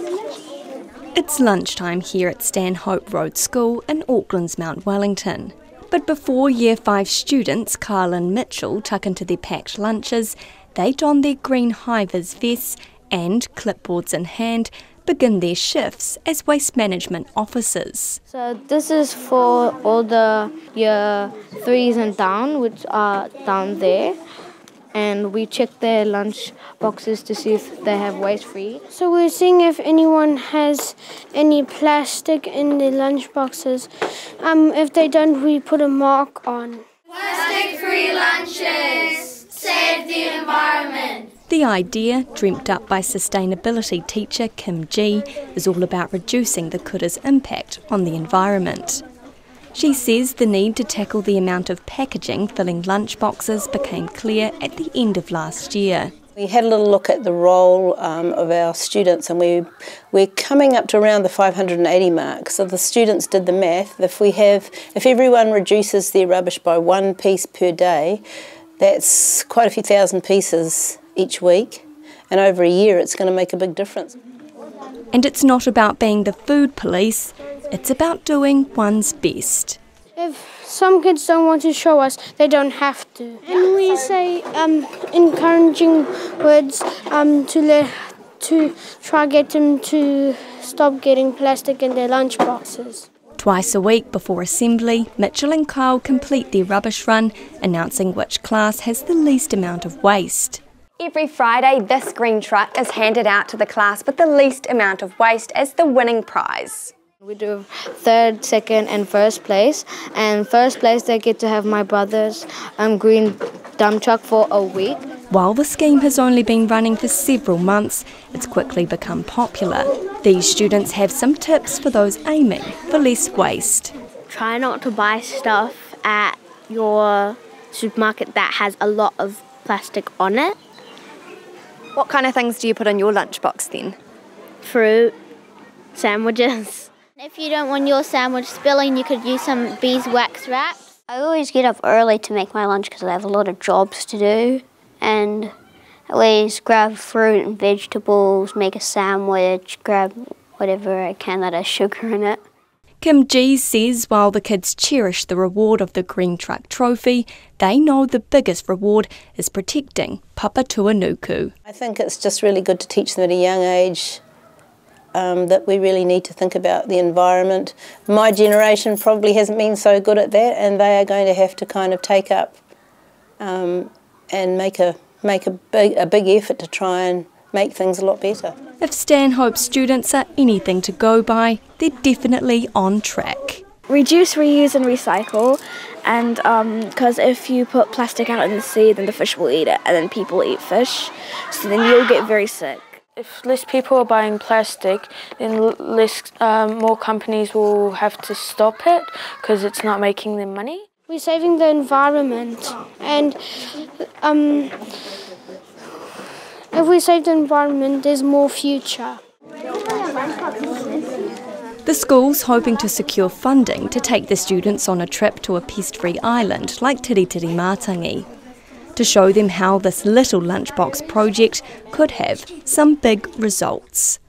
It's lunchtime here at Stanhope Road School in Auckland's Mount Wellington. But before Year 5 students Carl and Mitchell tuck into their packed lunches, they don their green high-vis vests and, clipboards in hand, begin their shifts as waste management officers. So this is for all the Year 3s and down, which are down there. And we check their lunch boxes to see if they have waste free. So we're seeing if anyone has any plastic in their lunch boxes. If they don't, we put a mark on. Plastic free lunches, save the environment. The idea, dreamt up by sustainability teacher Kim G, is all about reducing the kura's impact on the environment. She says the need to tackle the amount of packaging filling lunch boxes became clear at the end of last year. We had a little look at the role of our students, and we're coming up to around the 580 mark. So the students did the math. If everyone reduces their rubbish by 1 piece per day, that's quite a few thousand pieces each week, and over a year it's going to make a big difference. And it's not about being the food police, it's about doing one's best. If some kids don't want to show us, they don't have to. And we say encouraging words to try get them to stop getting plastic in their lunch boxes. Twice a week before assembly, Mitchell and Kyle complete their rubbish run, announcing which class has the least amount of waste. Every Friday, this green truck is handed out to the class with the least amount of waste as the winning prize. We do third, second and first place. And first place they get to have my brother's green dump truck for a week. While the scheme has only been running for several months, it's quickly become popular. These students have some tips for those aiming for less waste. Try not to buy stuff at your supermarket that has a lot of plastic on it. What kind of things do you put in your lunchbox then? Fruit, sandwiches. If you don't want your sandwich spilling, you could use some beeswax wraps. I always get up early to make my lunch because I have a lot of jobs to do, and I always grab fruit and vegetables, make a sandwich, grab whatever I can that has sugar in it. Kim G says while the kids cherish the reward of the Green Truck Trophy, they know the biggest reward is protecting Papatūānuku. I think it's just really good to teach them at a young age that we really need to think about the environment. My generation probably hasn't been so good at that, and they are going to have to kind of take up and make a big effort to try and make things a lot better. If Stanhope students are anything to go by, they're definitely on track. Reduce, reuse and recycle, and because if you put plastic out in the sea, then the fish will eat it, and then people eat fish, so then you'll get very sick. If less people are buying plastic, then more companies will have to stop it because it's not making them money. We're saving the environment, and if we save the environment, there's more future. The school's hoping to secure funding to take the students on a trip to a pest-free island like Tiritiri-Mātangi, to show them how this little lunchbox project could have some big results.